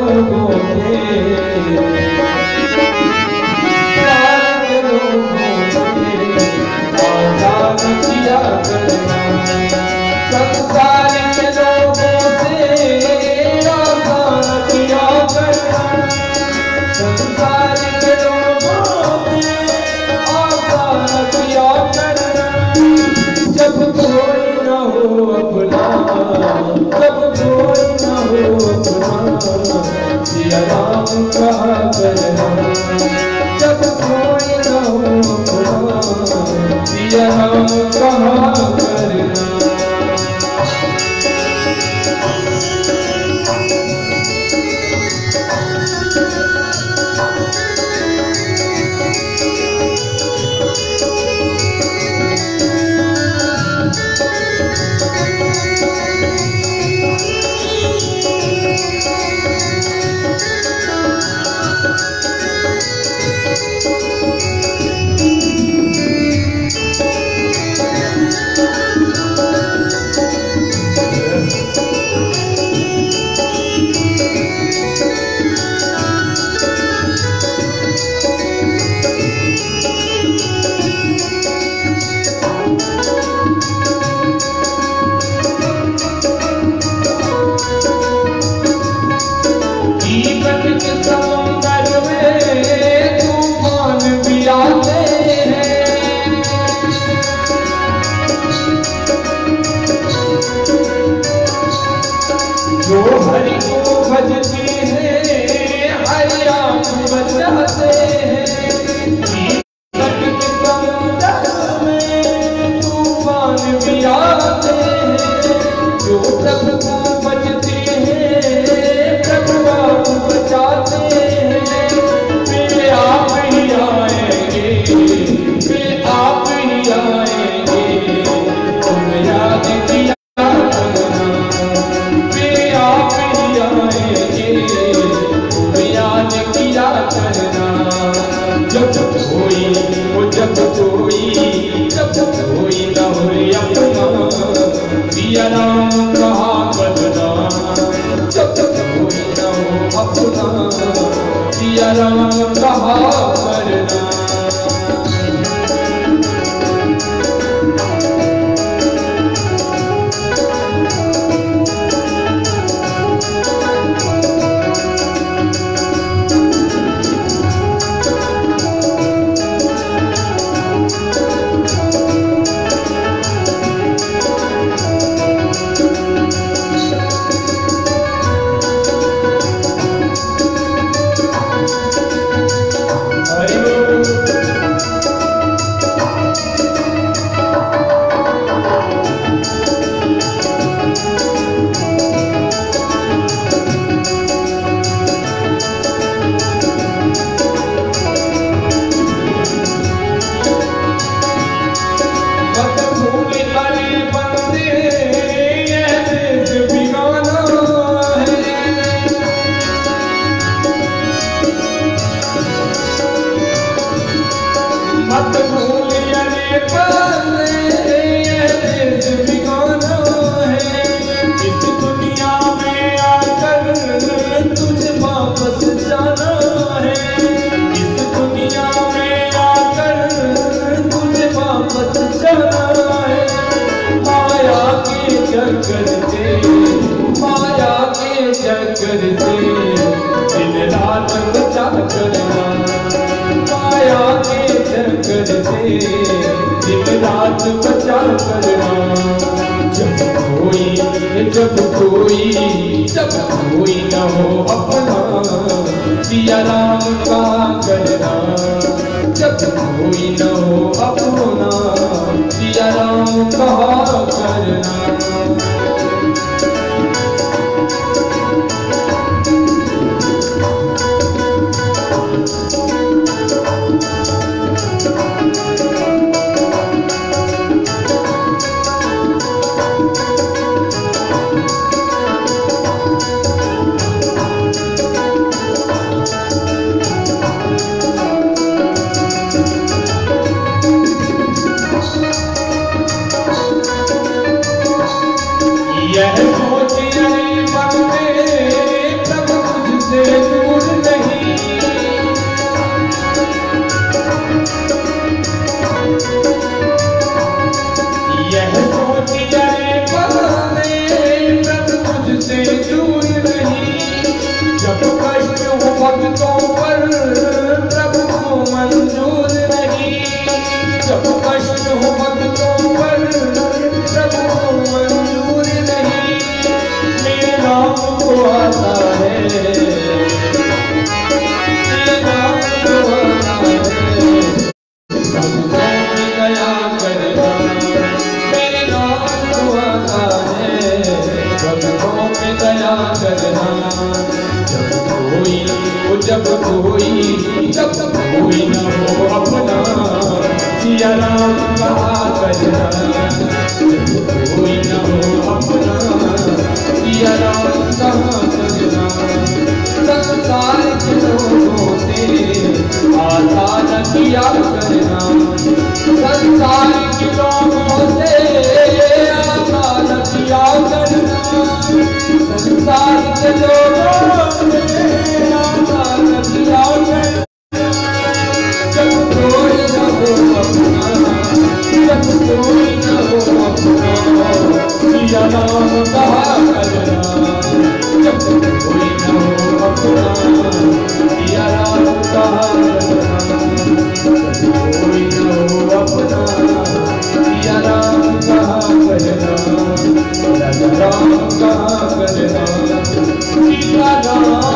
लोगों से, प्यार के लोगों से आजाद किया करना। संसार के लोगों से आजाद किया करना। संसार के लोगों से आजाद किया करना। जब कोई न हो अपना, जब कोई न हो अपना, सिया राम कहा करना। जब कोई न हो अपना, सिया राम कहा करना। जो हरि को भजते हैं हरि राम बचाते हैं। जीवन के समुद्र में तूफान भी आते हैं। जो प्रभु को भजते हैं प्रभु आप बचाते हैं। वे आप ही आएंगे, वे आप ही आएंगे। तुम याद किया जब कोई न हो अपना, सिया राम कहा करना। जब कोई न हो अपना, सिया राम कहा करना। माया के चक्कर से दिन रात बचा करना। माया के चक्कर से दिन रात बचा करना। जब कोई न हो अपना, सिया राम का करना। जब कोई न हो अपना, सिया राम का करना। यह सोच करे बहाने प्रभु तुझसे दूर नहीं। जब कष्ट हो भक्तों पर प्रभु को मंजूर नहीं। जब कष्ट हो भक्तों पर प्रभु को मंजूर नहीं। मेरे नाम को आता है, मेरे नाम को आता है, भक्तों की दया करना। मेरे नाम को आता है, भक्तों की दया करना। जब कोई न हो अपना सिया राम कहा करना। जब कोई न हो अपना सिया राम कहा करना। संसार के लोगों से आशा न किया करना। संसार के लोगों से आशा न किया करना। संसार के लोगों से आशा न किया करना। जब कोई न हो अपना, जब कोई न हो अपना सिया राम कहा करना। जब कोई न हो अपना सिया राम कहा करना। जब कोई न हो अपना सिया राम कहा करना। राम कहा करना। सीता राम